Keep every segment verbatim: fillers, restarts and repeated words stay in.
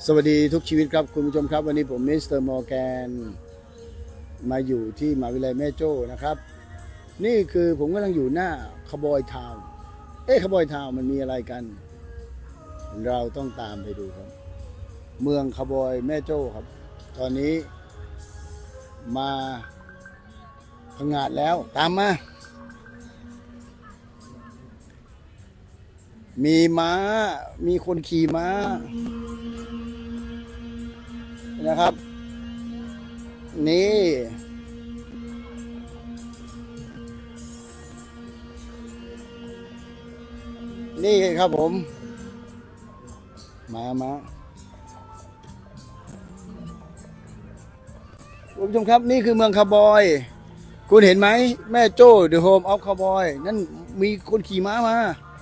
สวัสดีทุกชีวิตครับคุณผู้ชมครับวันนี้ผมมิสเตอร์มอร์แกนมาอยู่ที่มหาวิทยาลัยแม่โจ้นะครับนี่คือผมกำลังอยู่หน้าคาร์บอยทาวน์เอ๊ะคาร์บอยทาวน์มันมีอะไรกันเราต้องตามไปดูครับเมืองคาร์บอยแม่โจ้ครับตอนนี้มาพังงาดแล้วตามมามีม้ามีคนขี่ม้านะครับนี่นี่ครับผมมามาคุณผู้ชมครับนี่คือเมืองคาร์บอยคุณเห็นไหมแม่โจ้ The Home of Cowboy นั่นมีคนขี่ม้ามา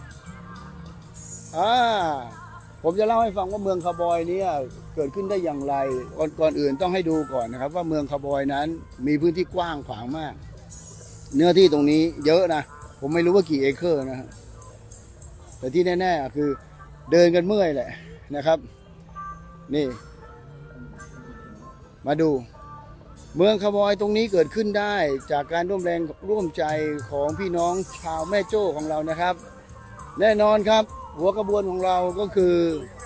อ่าผมจะเล่าให้ฟังว่าเมืองคาร์บอยนี้เกิดขึ้นได้อย่างไรก่อนก่อนอื่นต้องให้ดูก่อนนะครับว่าเมืองคาร์บอยนั้นมีพื้นที่กว้างขวางมากเนื้อที่ตรงนี้เยอะนะผมไม่รู้ว่ากี่เอเคอร์นะแต่ที่แน่ๆคือเดินกันเมื่อยแหละนะครับนี่มาดูเมืองคาร์บอยตรงนี้เกิดขึ้นได้จากการร่วมแรงร่วมใจของพี่น้องชาวแม่โจ้ของเรานะครับแน่นอนครับหัวกระบวนของเราก็คือ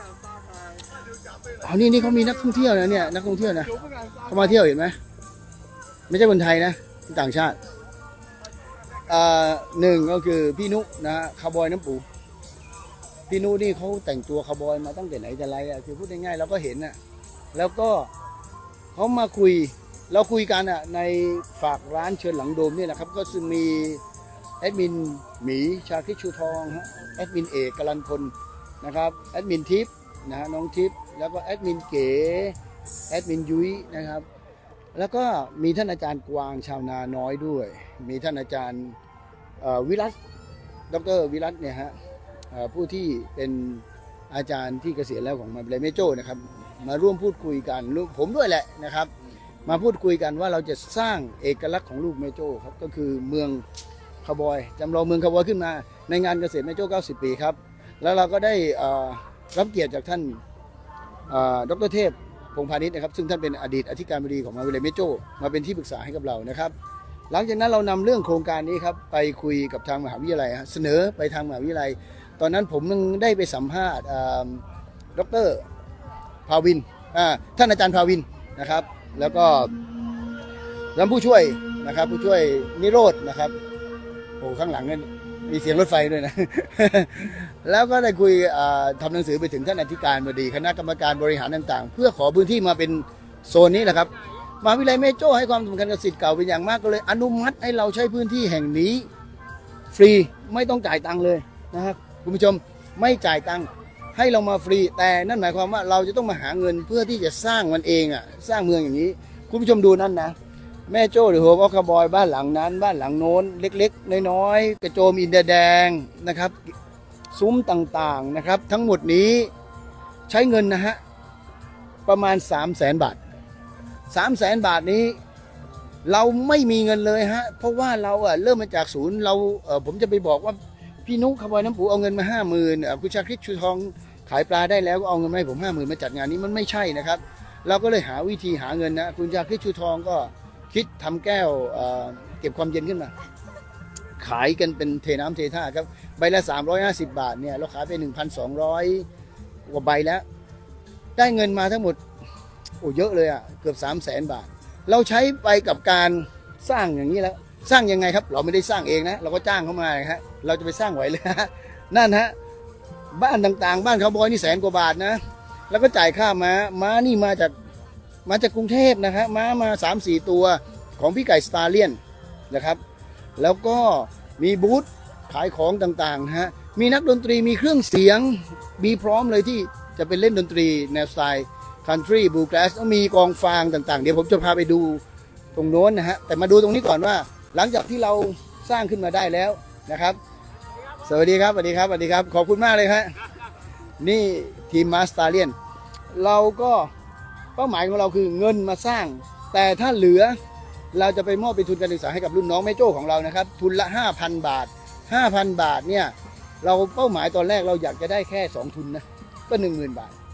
อ๋อนี่นี่เขามีนักท่องเที่ยวนะเนี่ยนักท่องเที่ยวนะเขามาเที่ยวเห็นไหมไม่ใช่คนไทยนะต่างชาติอ่าหนึ่งก็คือพี่นุนะคาร์บอยน้ำปูพี่นุนี่เขาแต่งตัวคาร์บอยมาตั้งแต่ไหนแต่ไรอ่ะคือพูดง่ายๆเราก็เห็นอ่ะแล้วก็เขามาคุยเราคุยกันอ่ะในฝากร้านเชิญหลังโดมนี่แหละครับก็จะมีแอดมินหมีชาคิชูทองฮะแอดมินเอกกลันพลนะครับแอดมินทิพย์นะฮะน้องทิพย์แล้วก็แอดมินเก๋แอดมินยุ้ยนะครับแล้วก็มีท่านอาจารย์กวางชาวนาน้อยด้วยมีท่านอาจารย์วิรัตดรวิรัตเนี่ยฮะผู้ที่เป็นอาจารย์ที่เกษียณแล้วของมหาวิทยาลัยแม่โจ้นะครับมาร่วมพูดคุยกันผมด้วยแหละนะครับมาพูดคุยกันว่าเราจะสร้างเอกลักษณ์ของลูกแม่โจ้ครับก็คือเมืองคาร์บอยจำลองเมืองคาร์บอยขึ้นมาในงานเกษตรแม่โจ้เก้าสิบปีครับแล้วเราก็ได้รับเกียรติจากท่านดร.เทพพงษ์พาณิชย์นะครับซึ่งท่านเป็นอดีตอธิการบดีของมหาวิทยาลัยแม่โจ้มาเป็นที่ปรึกษาให้กับเรานะครับหลังจากนั้นเรานำเรื่องโครงการนี้ครับไปคุยกับทางมหาวิทยาลัยเสนอไปทางมหาวิทยาลัยตอนนั้นผมยังได้ไปสัมภาษณ์ดร.ภาวินท่านอาจารย์ภาวินนะครับแล้วก็ท่านผู้ช่วยนะครับผู้ช่วยนิโรธนะครับโอ้ข้างหลังนั่นมีเสียงรถไฟด้วยนะ แล้วก็ได้คุยทำหนังสือไปถึงท่านอธิการบดีคณะกรรมการบริหารต่างๆเพื่อขอพื้นที่มาเป็นโซนนี้แหละครับมหาวิทยาลัยแม่โจ้ให้ความสำคัญกับศิษย์เก่าเป็นอย่างมากก็เลยอนุมัติให้เราใช้พื้นที่แห่งนี้ฟรีไม่ต้องจ่ายตังค์เลยนะครับคุณผู้ชมไม่จ่ายตังค์ให้เรามาฟรีแต่นั่นหมายความว่าเราจะต้องมาหาเงินเพื่อที่จะสร้างมันเองอ่ะสร้างเมืองอย่างนี้คุณผู้ชมดูนั่นนะแม่โจ้หรือโฮมออฟคาร์บอยบ้านหลังนั้นบ้านหลังโน้นเล็กๆน้อยๆกระโจมอินเดียแดงนะครับซุ้มต่างๆนะครับทั้งหมดนี้ใช้เงินนะฮะประมาณสามแสนบาทสามแสนบาทนี้เราไม่มีเงินเลยฮะเพราะว่าเราอ่ะเริ่มมาจากศูนย์เราเออผมจะไปบอกว่าพี่นุ๊กคาร์บอยน้ำปูเอาเงินมาห้าหมื่นคุณชาคริตชูทองขายปลาได้แล้วก็เอาเงินมาให้ผมห้าหมื่นมาจัดงานนี้มันไม่ใช่นะครับเราก็เลยหาวิธีหาเงินนะคุณชาคริตชูทองก็คิดทำแก้ว เ, เก็บความเย็นขึ้นมาขายกันเป็นเทน้ำเทท่าครับใบละสามร้อยห้าสิบบาทเนี่ยเราขายไปหนึ่งพันสองร้อยกว่าใบแล้วได้เงินมาทั้งหมดโอ้เยอะเลยอ่ะเกือบสามแสนบาทเราใช้ไปกับการสร้างอย่างนี้แล้วสร้างยังไงครับเราไม่ได้สร้างเองนะเราก็จ้างเขามาฮะเราจะไปสร้างไหวเลยฮะนั่นฮะบ้านต่างๆบ้านคาร์บอยนี่แสนกว่าบาทนะแล้วก็จ่ายค่าม้าม้านี่มาจากมาจากกรุงเทพนะครับม้ามา สามสี่ ตัวของพี่ไก่สตาร์เลียนนะครับแล้วก็มีบูธขายของต่างๆนะฮะมีนักดนตรีมีเครื่องเสียงมีพร้อมเลยที่จะเป็นเล่นดนตรีแนวสไตล์คันทรีบลูแกรสมีกองฟางต่างๆเดี๋ยวผมจะพาไปดูตรงโน้นนะฮะแต่มาดูตรงนี้ก่อนว่าหลังจากที่เราสร้างขึ้นมาได้แล้วนะครับสวัสดีครับสวัสดีครับสวัสดีครับขอบคุณมากเลยครับนี่ทีมมาสตาร์เลียนเราก็เป้าหมายของเราคือเงินมาสร้างแต่ถ้าเหลือเราจะไปมอบเป็นทุนการศึกษาให้กับรุ่นน้องแม่โจ้ของเรานะครับทุนละ ห้าพัน บาท ห้าพัน บาทเนี่ยเราเป้าหมายตอนแรกเราอยากจะได้แค่สองทุนนะก็ หนึ่งหมื่น บาท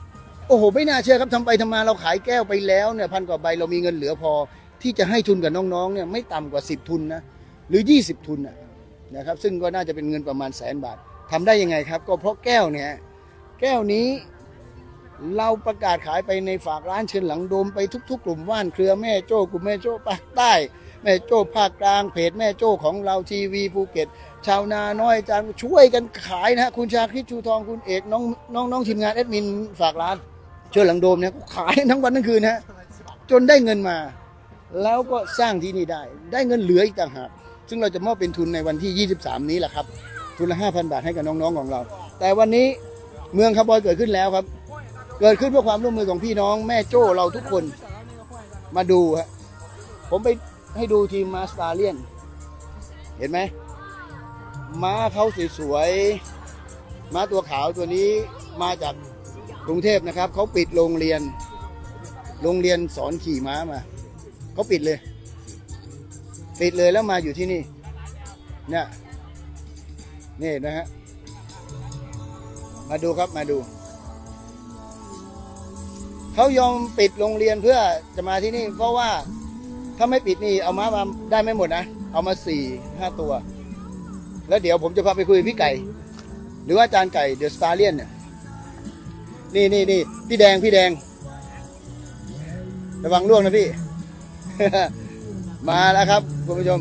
โอ้โหไม่น่าเชื่อครับทำไปทำมาเราขายแก้วไปแล้วเนี่ยพันกว่าใบเรามีเงินเหลือพอที่จะให้ทุนกับน้องๆเนี่ยไม่ต่ำกว่าสิบทุนนะหรือยี่สิบทุนนะครับซึ่งก็น่าจะเป็นเงินประมาณแสนบาททำได้ยังไงครับก็เพราะแก้วเนี่ยแก้วนี้เราประกาศขายไปในฝากร้านเชิญหลังโดมไปทุกๆกลุ่มว่านเครือแม่โจ้กลุ่มแม่โจ้ภาคใต้แม่โจ้ภาคกลางเพจแม่โจ้ของเราทีวีภูเก็ตชาวนาน้อยอาจารย์ช่วยกันขายนะคุณชาคริตชูทองคุณเอกน้องน้องน้องทีมงานแอดมินฝากร้านเชิญหลังโดมเนี่ยขายทั้งวันทั้งคืนนะจนได้เงินมาแล้วก็สร้างที่นี่ได้ได้เงินเหลืออีกต่างหากซึ่งเราจะมอบเป็นทุนในวันที่ยี่สิบสามนี้แหละครับทุนละ ห้าพัน บาทให้กับน้องๆของเราแต่วันนี้เมืองคาร์บอยเกิดขึ้นแล้วครับเกิดขึ้นเพื่อความร่วมมือของพี่น้องแม่โจ้เราทุกคนมาดูฮะผมไปให้ดูทีมมาสตาเลียนเห็นไหมม้าเขาสวยๆม้าตัวขาวตัวนี้มาจากกรุงเทพนะครับเขาปิดโรงเรียนโรงเรียนสอนขี่ม้ามาเขาปิดเลยปิดเลยแล้วมาอยู่ที่นี่เนี่ยนี่นะฮะมาดูครับมาดูเขายอมปิดโรงเรียนเพื่อจะมาที่นี่เพราะว่าถ้าไม่ปิดนี่เอาม้ามาได้ไม่หมดนะเอามาสี่ห้าตัวแล้วเดี๋ยวผมจะพาไปคุยกับพี่ไก่หรือว่าอาจารย์ไก่เดอะสตาร์เลียนเนี่ยนี่นี่นี่พี่แดงพี่แดงระวังล่วงนะพี่ มาแล้วครับคุณผู้ชม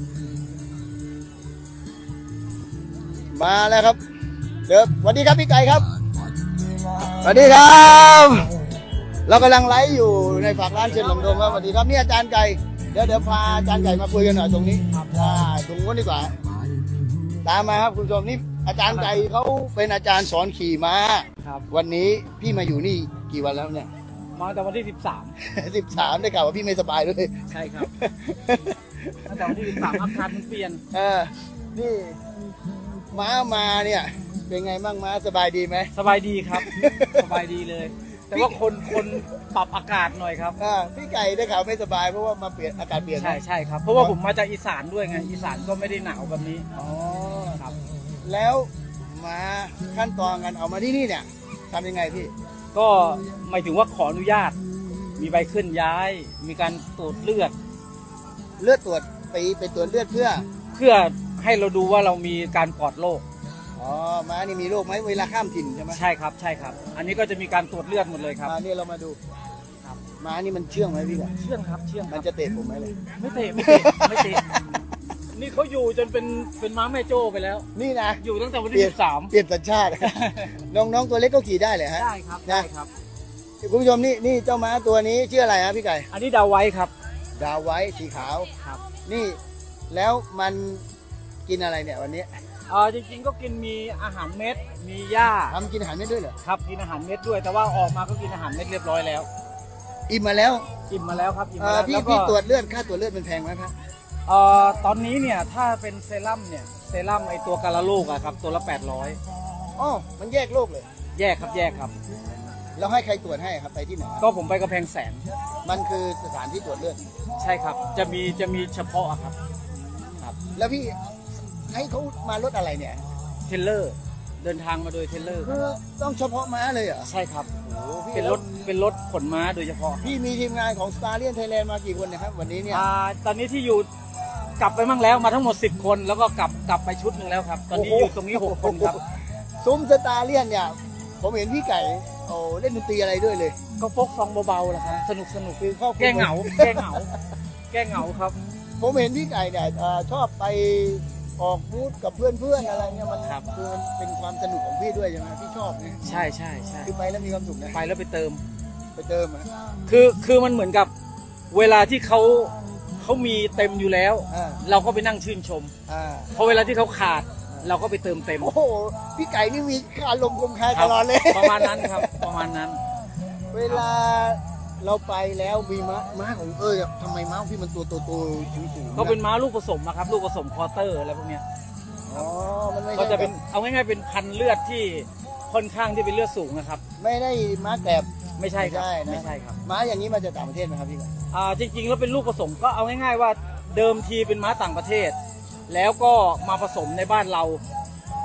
มาแล้วครับเดี๋ยวสวัสดีครับพี่ไก่ครับสวัสดีครับเรากำลังไลฟ์อยู่ในฝากร้านเชิญหลงดงครับสวัสดีครับนี่อาจารย์ไก่เดี๋ยวเดี๋ยวพาอาจารย์ไก่มาคุยกันหน่อยตรงนี้อ่าตรงนู้นดีกว่าตามมาครับคุณผู้ชมนี่อาจารย์ไก่เขาเป็นอาจารย์สอนขี่ม้าครับวันนี้พี่มาอยู่นี่กี่วันแล้วเนี่ยมาแต่วันที่สิบสามสิบสามได้กล่าวว่าพี่ไม่สบายด้วยใช่ครับตั้งแต่วันที่สิบสามอาการมันเปลี่ยนเออนี่ม้ามาเนี่ยเป็นไงบ้างม้าสบายดีไหมสบายดีครับสบายดีเลยแต่ว่าคนคนปรับอากาศหน่อยครับอ่าพี่ไก่ได้ข่าวไม่สบายเพราะว่ามาเปลี่ยนอากาศเปลี่ยนใช่ใช่ครับเพราะว่าผมมาจากอีสานด้วยไงอีสานก็ไม่ได้หนาวแบบนี้อ๋อครับแล้วมาขั้นตอนกันเอามาที่นี่เนี่ยทำยังไงพี่ก็หมายถึงว่าขออนุญาตมีใบเคลื่อนย้ายมีการตรวจเลือดเลือดตรวจไปไปตรวจเลือดเพื่อเพื่อให้เราดูว่าเรามีการปลอดโรคอ๋อม้านี่มีโรคไหมเวลาข้ามถิ่นใช่ไหมใช่ครับใช่ครับอันนี้ก็จะมีการตรวจเลือดหมดเลยครับม้านี่เรามาดูครับม้านี่มันเชื่องไหมพี่เชื่องครับเชื่องมันจะเตะผมไหมเลยไม่เตะไม่เตะไม่เตะนี่เขาอยู่จนเป็นเป็นม้าแม่โจ้ไปแล้วนี่นะอยู่ตั้งแต่วันที่สิบสามเปลี่ยนสัญชาติน้องๆตัวเล็กก็ขี่ได้เลยฮะได้ครับได้ครับคุณผู้ชมนี่นี่เจ้าม้าตัวนี้ชื่ออะไรฮะพี่ไก่อันนี้ดาวไว้ครับดาวไว้สีขาวครับนี่แล้วมันกินอะไรเนี่ยวันนี้อ๋อจริงๆก็กินมีอาหารเม็ดมีหญ้าทำกินอาหารเม็ดด้วยเหรอครับกินอาหารเม็ดด้วยแต่ว่าออกมาก็กินอาหารเม็ดเรียบร้อยแล้วอิ่มมาแล้วอิ่มมาแล้วครับอิ่มมาแล้วพี่พี่ตรวจเลือดค่าตรวจเลือดเป็นแพงไหมครับเอ่อตอนนี้เนี่ยถ้าเป็นเซรั่มเนี่ยเซรั่มไอตัวการะลูกอะครับตัวละแปดร้อยอ๋อมันแยกโรคเลยแยกครับแยกครับแล้วให้ใครตรวจให้ครับไปที่ไหนก็ผมไปกำแพงแสนมันคือสถานที่ตรวจเลือดใช่ครับจะมีจะมีเฉพาะครับครับแล้วพี่ให้เขามารถอะไรเนี่ยเทรลเลอร์เดินทางมาโดยเทรลเลอร์คือต้องเฉพาะม้าเลยเหรอใช่ครับเป็นรถเป็นรถขนม้าโดยเฉพาะพี่มีทีมงานของ Stallion Thailand มากี่คนนะครับวันนี้เนี่ยตอนนี้ที่อยู่กลับไปมั่งแล้วมาทั้งหมดสิบคนแล้วก็กลับกลับไปชุดหนึ่งแล้วครับตอนนี้อยู่ตรงนี้หกคนครับซุ้ม Stallion เนี่ยผมเห็นพี่ไก่โอ้เล่นดนตรีอะไรด้วยเลยก็ฟกซองเบาๆแหละครับสนุกสนุกคือแก้เหงาแก้เหงาแก้เหงาครับผมเห็นพี่ไก่เนี่ยชอบไปออกบูธกับเพื่อนๆอะไรเงี้ยมันคือเป็นความสนุกของพี่ด้วยใช่ไหมพี่ชอบเนี่ยใช่ใช่ใช่คือไปแล้วมีความสุขนะไปแล้วไปเติมไปเติมอ่ะคือคือมันเหมือนกับเวลาที่เขาเขามีเต็มอยู่แล้วเราก็ไปนั่งชื่นชมพอเวลาที่เขาขาดเราก็ไปเติมเต็มโอ้โหพี่ไก่นี่มีอารมณ์คมคายตลอดเลยประมาณนั้นครับประมาณนั้นเวลาเราไปแล้วมีม้าม้าของเออทำไมม้าพี่มันตัวโตๆสูงๆก็เป็นม้าลูกผสมนะครับลูกผสมคอเตอร์อะไรพวกเนี้ยอ๋อมันไม่ก็จะเป็นเอาง่ายๆเป็นพันเลือดที่ค่อนข้างที่เป็นเลือดสูงนะครับไม่ได้ม้าแกลบไม่ใช่ครับไม่ใช่ครับม้าอย่างนี้มาจากต่างประเทศไหมครับพี่อ่าจริงๆแล้วเป็นลูกผสมก็เอาง่ายๆว่าเดิมทีเป็นม้าต่างประเทศแล้วก็มาผสมในบ้านเรา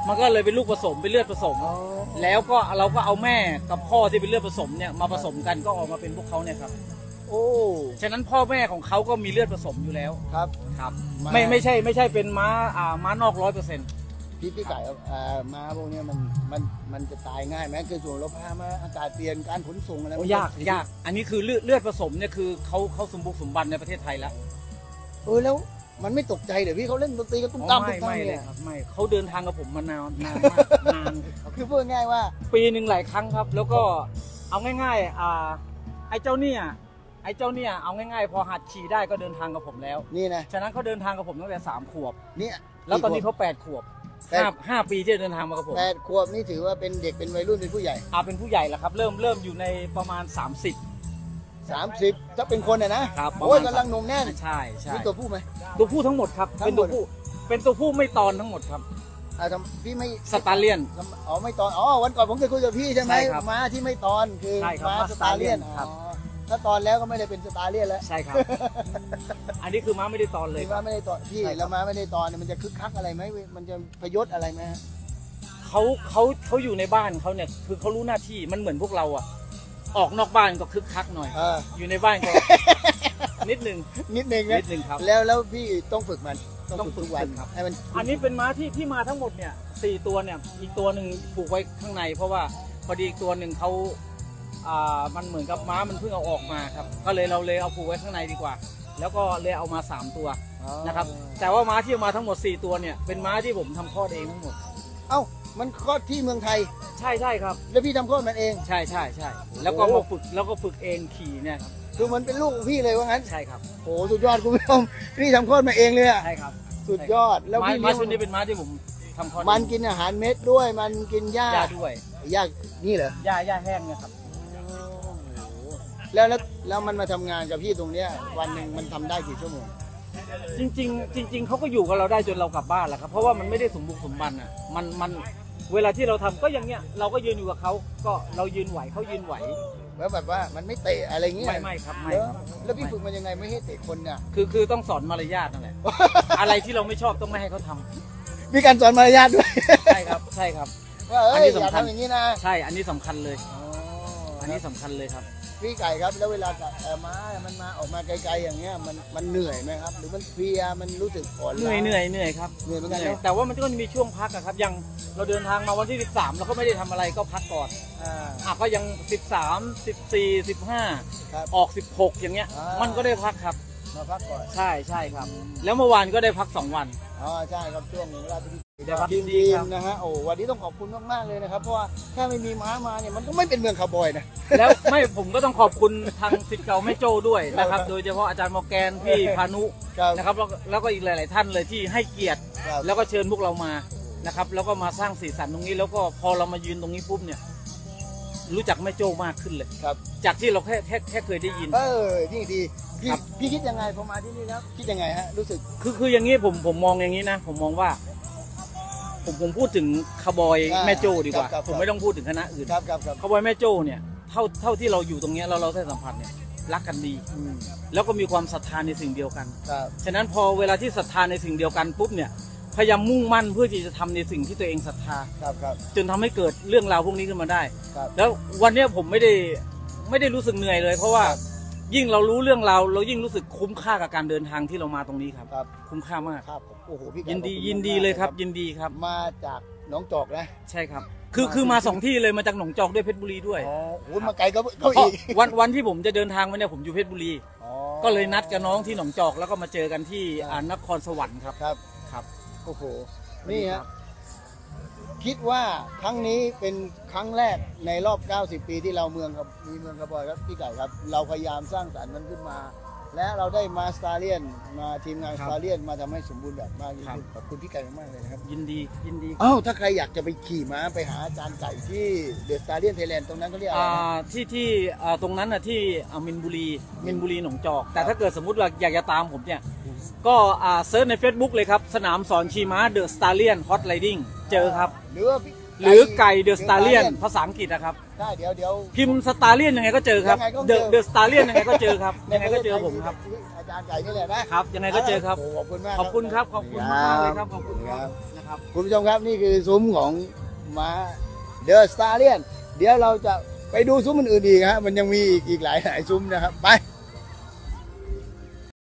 มันก็เลยเป็นลูกผสมเป็นเลือดผสมแล้วก็เราก็เอาแม่กับพ่อที่เป็นเลือดผสมเนี่ยมาผสมกันก็ออกมาเป็นพวกเขาเนี่ยครับโอ้ฉะนั้นพ่อแม่ของเขาก็มีเลือดผสมอยู่แล้วครับครับไม่ไม่ใช่ไม่ใช่เป็นม้าอ่าม้านอกร้อยเปอร์เซ็นต์พี่พี่ไก่อ่าม้าพวกนี้มันมันมันจะตายง่ายไหมคือส่วนเราพามาอากาศเปลี่ยนการขนส่งอะไรยากยากอันนี้คือเลือดเลือดผสมเนี่ยคือเขาเขาสมบุกสมบันในประเทศไทยแล้วเออแล้วมันไม่ตกใจเดี๋ยวพี่เขาเล่นดนตรีก็ตุ้มตั้มตุ้มตั้มเลยครับไม่เขาเดินทางกับผมมานานนานมากนานคือพูดง่ายว่าปีหนึ่งหลายครั้งครับแล้วก็เอาง่ายๆอ่าไอ้เจ้าเนี่ยไอ้เจ้าเนี่ยเอาง่ายๆพอหัดขี่ได้ก็เดินทางกับผมแล้วนี่นะฉะนั้นเขาเดินทางกับผมตั้งแต่สามขวบเนี่ยแล้วตอนนี้เขาแปดขวบห้าห้าปีที่เดินทางมากับผมแปดขวบนี่ถือว่าเป็นเด็กเป็นวัยรุ่นเป็นผู้ใหญ่อ่าเป็นผู้ใหญ่แล้วครับเริ่มเริ่มอยู่ในประมาณสามสิบสามสิบถ้าเป็นคนเนี่ยนะครับโอ้ยกำลังหนุ่มแน่นใช่ใช่นี่ตัวผู้ไหมตัวผู้ทั้งหมดครับเป็นตัวผู้เป็นตัวผู้ไม่ตอนทั้งหมดครับอ่าทำพี่ไม่สตาร์เลียนอ๋อไม่ตอนอ๋อวันก่อนผมเคยคุยกับพี่ใช่ไหมม้าที่ไม่ตอนคือม้าสตาร์เลียนครับถ้าตอนแล้วก็ไม่ได้เป็นสตาร์เลียนแล้วใช่ครับอันนี้คือม้าไม่ได้ตอนเลยม้าไม่ได้ตอนพี่แล้วม้าไม่ได้ตอนมันจะคึกคักอะไรไหมมันจะพยศอะไรไหมเขาเขาเขาอยู่ในบ้านเขาเนี่ยคือเขารู้หน้าที่มันเหมือนพวกเราอะออกนอกบ้านก็คึกคักหน่อยอยู่ในบ้านก็นิดนึงนิดนึงนิดนึงครับแล้วแล้วพี่ต้องฝึกมันต้องฝึกทุกวันครับให้มันอันนี้เป็นม้าที่ที่มาทั้งหมดเนี่ยสี่ตัวเนี่ยอีกตัวหนึ่งผูกไว้ข้างในเพราะว่าพอดีอีกตัวหนึ่งเขาอ่ามันเหมือนกับม้ามันเพิ่งเอาออกมาครับก็เลยเราเลยเอาผูกไว้ข้างในดีกว่าแล้วก็เลยเอามาสามตัวนะครับแต่ว่าม้าที่มาทั้งหมดสี่ตัวเนี่ยเป็นม้าที่ผมทำคลอดเองทั้งหมดเอ้ามันคลอดที่เมืองไทยใช่ใช่ครับแล้วพี่ทำคลอดมันเองใช่ใช่ใช่แล้วก็มาฝึกแล้วก็ฝึกเองขี่เนี่ยครับคือมันเป็นลูกพี่เลยว่างั้นใช่ครับโอ้สุดยอดคุณผู้ชมพี่ทำคลอดมาเองเลยอ่ะใช่ครับสุดยอดแล้วพี่ม้าชุดนี้เป็นม้าที่ผมทำคลอดมันกินอาหารเม็ดด้วยมันกินหญ้าด้วยหญ้านี่เหรอหญ้าหญ้าแห้งเนี่ยครับแล้วแล้วแล้วมันมาทำงานกับพี่ตรงเนี้ยวันหนึ่งมันทำได้กี่ชั่วโมงจริงๆจริงๆเขาก็อยู่กับเราได้จนเรากลับบ้านแหละครับเพราะว่ามันไม่ได้สมบุกสมบันอ่ะมันมันเวลาที่เราทำก็อย่างเงี้ยเราก็ยืนอยู่กับเขาก็เรายืนไหวเขายืนไหวแล้วแบบว่ามันไม่เตะอะไรเงี้ยไม่ไม่ครับไม่ครับแล้วพี่ฝึกมันยังไงไม่ให้เตะคนเนี่ยคือคือต้องสอนมารยาทนั่นแหละอะไรที่เราไม่ชอบต้องไม่ให้เขาทำมีการสอนมารยาทด้วยใช่ครับใช่ครับว่าเอออย่าทำอย่างนี้นะใช่อันนี้สำคัญเลยอันนี้สำคัญเลยครับพี่ไก่ครับแล้วเวลาม้ามันมาออกมาไกลๆอย่างเงี้ยมันมันเหนื่อยไหมครับหรือมันเพลียมันรู้สึกอ่อนล้าเหนื่อยเหนื่อยเหนื่อยครับเหนื่อยเหมือนกันแต่ว่ามันก็มีช่วงพักครับอย่างเราเดินทางมาวันที่สิบสามเราก็ไม่ได้ทำอะไรก็พักก่อนอ่าก็ยังสิบสาม สิบสี่ สิบห้าออกสิบหกอย่างเงี้ยมันก็ได้พักครับมาพักก่อนใช่ใช่ครับแล้วเมื่อวานก็ได้พักสองวันอ๋อใช่ครับช่วงเวลาที่ยินดีนะฮะโอ้วันนี้ต้องขอบคุณมากๆเลยนะครับเพราะว่าถ้าไม่มีม้ามาเนี่ยมันก็ไม่เป็นเมืองคาวบอยนะแล้วไม่ผมก็ต้องขอบคุณทางศิษย์เก่าแม่โจ้ด้วยนะครับโดยเฉพาะอาจารย์มอแกนพี่พานุนะครับแล้วก็อีกหลายๆท่านเลยที่ให้เกียรติแล้วก็เชิญพวกเรามานะครับแล้วก็มาสร้างสีสันตรงนี้แล้วก็พอเรามายืนตรงนี้ปุ๊บเนี่ยรู้จักแม่โจ้มากขึ้นเลยครับจากที่เราแค่แค่แค่เคยได้ยินเออนี่ดีพี่พี่คิดยังไงพอมาที่นี่แล้วคิดยังไงฮะรู้สึกคือคืออย่างนี้ผมผมมองอย่างนี้นะผมมองว่าผมผมพูดถึงคาวบอยแม่โจ้ดีกว่าผมไม่ต้องพูดถึงคณะอื่นคาวบอยแม่โจ้เนี่ยเท่าเท่าที่เราอยู่ตรงนี้เราเราได้สัมผัสเนี่ยรักกันดีแล้วก็มีความศรัทธาในสิ่งเดียวกันฉะนั้นพอเวลาที่ศรัทธาในสิ่งเดียวกันปุ๊บเนี่ยพยายามมุ่งมั่นเพื่อที่จะทำในสิ่งที่ตัวเองศรัทธาจนทำให้เกิดเรื่องราวพวกนี้ขึ้นมาได้แล้ววันนี้ผมไม่ได้ไม่ได้รู้สึกเหนื่อยเลยเพราะว่ายิ่งเรารู้เรื่องราวเรายิ่งรู้สึกคุ้มค่ากับการเดินทางที่เรามาตรงนี้ครับคุ้มค่ามากครับโอ้โหพี่ยินดียินดีเลยครับยินดีครับมาจากหนองจอกนะใช่ครับคือคือมาสองที่เลยมาจากหนองจอกด้วยเพชรบุรีด้วยอ๋อโอ้มาไกลก็ก็อีกวันวันที่ผมจะเดินทางมาเนี่ยผมอยู่เพชรบุรีก็เลยนัดกับน้องที่หนองจอกแล้วก็มาเจอกันที่นครสวรรค์ครับครับครับโอ้โหนี่ฮะคิดว่าครั้งนี้เป็นครั้งแรกในรอบเก้าสิบปีที่เราเมืองครับมีเมืองคาวบอยครับพี่ไก่ครับเราพยายามสร้างสรรค์มันขึ้นมาและเราได้มาสตาร์เลียนมาทีมงานสตาร์เลียนมาทำให้สมบูรณ์แบบมากยิ่งขึ้นขอบคุณพี่ไก่มากเลยนะครับยินดียินดีอ้าวถ้าใครอยากจะไปขี่ม้าไปหาอาจารย์ไก่ที่เดอะสตาร์เลียนไทยแลนด์ตรงนั้นเขาเรียกอะไรที่ที่ตรงนั้นน่ะที่มินบุรีมินบุรีหนองจอกแต่ถ้าเกิดสมมุติว่าอยากจะตามผมเนี่ยก็เซิร์ชใน Facebook เลยครับสนามสอนขี่ม้าเดอะสตาร์เลียนฮอตไลดิ้งเจอครับหรือว่าหรือไก่เดอะสตาร์เลียนภาษาอังกฤษนะครับได้เดี๋ยวเดี๋ยวพิมพ์สตาร์เลียนยังไงก็เจอครับเดอะเดอะสตาร์เลียนยังไงก็เจอครับยังไงก็เจอผมครับอาจารย์ไก่นี่แหละนะครับยังไงก็เจอครับขอบคุณมากขอบคุณครับขอบคุณมากเลยครับขอบคุณครับนะครับคุณผู้ชมครับนี่คือซุ้มของม้าเดอะสตาร์เลียนเดี๋ยวเราจะไปดูซุ้มอื่นๆอีกฮะมันยังมีอีกหลายหลายซุ้มนะครับไป